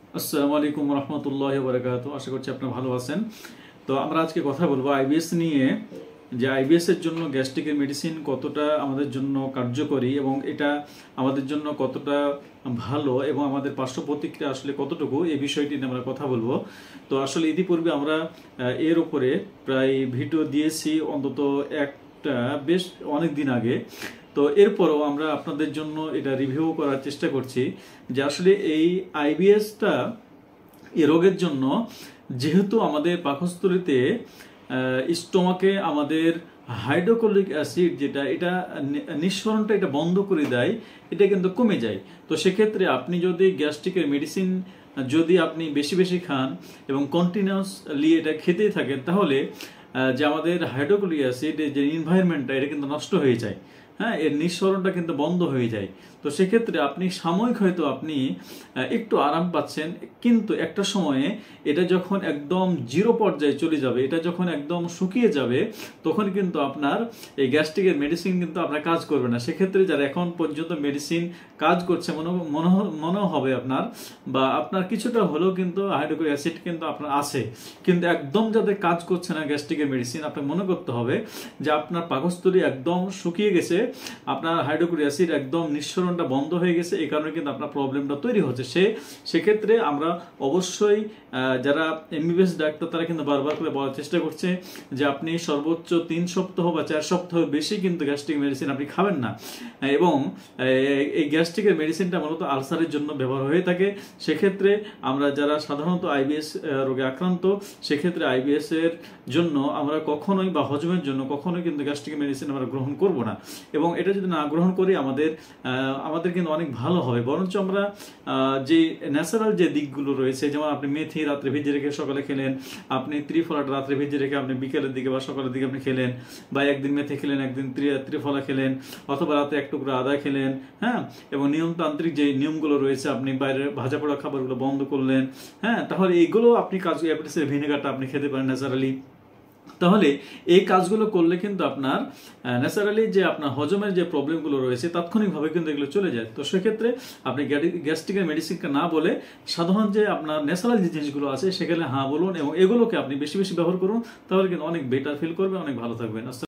আসসালামু আলাইকুম রহমতুল্লাহি ওয়া বারাকাতুহু। আশা করছি আপনারা ভালো আছেন। তো আমরা আজকে কথা বলবো আইবিএস নিয়ে, যে আইবিএস এর জন্য গ্যাস্ট্রিকের মেডিসিন কতটা আমাদের জন্য কার্যকরী এবং এটা আমাদের জন্য কতটা ভালো এবং আমাদের পার্শ্ব প্রতিক্রিয়া আসলে কতটুকু, এই বিষয়টি নিয়ে আমরা কথা বলবো। তো আসলে ইতিপূর্বে আমরা এর উপরে প্রায় ভিডিও দিয়েছি, অন্তত একটা বেশ অনেক দিন আগে। তো এরপরও আমরা আপনাদের জন্য এটা রিভিউ করার চেষ্টা করছি যে আসলে এই আইবিএসটা এই রোগের জন্য, যেহেতু আমাদের পাকস্থলীতে স্টোমাকে আমাদের হাইড্রোক্লোরিক অ্যাসিড যেটা এটা নিঃসরণটা এটা বন্ধ করে দেয়, এটা কিন্তু কমে যায়। তো সেক্ষেত্রে আপনি যদি গ্যাস্ট্রিকের মেডিসিন যদি আপনি বেশি বেশি খান এবং কন্টিনিউয়াসলি এটা খেতেই থাকেন, তাহলে যে আমাদের হাইড্রোক্লোরিক অ্যাসিড যে এনভায়রনমেন্টটা এটা কিন্তু নষ্ট হয়ে যায়। হ্যাঁ, এর নিঃসরণটা কিন্তু বন্ধ হয়ে যায়। তো সেক্ষেত্রে আপনি সাময়িক হয়তো আপনি একটু আরাম পাচ্ছেন, কিন্তু একটা সময়ে এটা যখন একদম জিরো পর্যায়ে চলে যাবে, এটা যখন একদম শুকিয়ে যাবে, তখন কিন্তু আপনার এই গ্যাস্ট্রিকের মেডিসিন কিন্তু আপনার কাজ করবে না। সেক্ষেত্রে যারা এখন পর্যন্ত মেডিসিন কাজ করছে মনে হবে আপনার, বা আপনার কিছুটা হলেও কিন্তু হাইড্রোক্লোরিক অ্যাসিড কিন্তু আপনার আছে, কিন্তু একদম যাদের কাজ করছে না গ্যাস্ট্রিকের মেডিসিন, আপনাকে মনে করতে হবে যে আপনার পাকস্থলী একদম শুকিয়ে গেছে, আপনার হাইড্রোক্লোরিক অ্যাসিড একদম নিঃসরণটা বন্ধ হয়ে গেছে, এই কারণে কিন্তু আপনার প্রবলেমটা তৈরি হচ্ছে। সেক্ষেত্রে আমরা অবশ্যই যারা এমবিবিএস ডাক্তার তারা কিন্তু বারবার করে বলার চেষ্টা করছে যে আপনি সর্বোচ্চ 3 সপ্তাহ বা 4 সপ্তাহ বেশি কিন্তু গ্যাস্ট্রিক মেডিসিন আপনি খাবেন না। এবং এই গ্যাস্ট্রিকের মেডিসিনটা মূলত আলসারের জন্য ব্যবহার হয়ে থাকে। সেক্ষেত্রে আমরা যারা সাধারণত আইবিএস রোগে আক্রান্ত, সেক্ষেত্রে আইবিএস এর জন্য আমরা কখনোই বা হজমের জন্য কখনোই কিন্তু গ্যাস্ট্রিক মেডিসিন আমরা গ্রহণ করব না। এবং এটা যদি না গ্রহণ করি আমাদের কিন্তু অনেক ভালো হবে। বরঞ্চ আমরা যে ন্যাচারাল যে দিকগুলো রয়েছে, যেমন আপনি মেথি রাত্রে ভিজে রেখে সকালে খেলেন, আপনি ত্রিফলাটা রাত্রে ভিজে রেখে আপনি বিকেলের দিকে বা সকালের দিকে আপনি খেলেন, বা একদিন মেথি খেলেন, একদিন ত্রিফলা খেলেন, অথবা রাতে এক টুকরো আদা খেলেন। হ্যাঁ, এবং নিয়মতান্ত্রিক যে নিয়মগুলো রয়েছে, আপনি বাইরের ভাজা পোড়া খাবারগুলো বন্ধ করলেন। হ্যাঁ, তাহলে এইগুলো আপনি অ্যাপিটাইসের ভিনেগারটা আপনি খেতে পারেন ন্যাচারালি। তাহলে এই কাজগুলো করলে কিন্তু আপনার ন্যাচারালি যে আপনার হজমের যে প্রবলেমগুলো রয়েছে তাৎক্ষণিকভাবে কিন্তু এগুলো চলে যায়। তো সেক্ষেত্রে আপনি গ্যাস্ট্রিকের মেডিসিনকে না বলে সাধারণ যে আপনার ন্যাচারাল যে জিনিসগুলো আছে সেখানে হ্যাঁ বলুন, এবং এগুলোকে আপনি বেশি বেশি ব্যবহার করুন, তাহলে কিন্তু অনেক বেটার ফিল করবে, অনেক ভালো থাকবেন।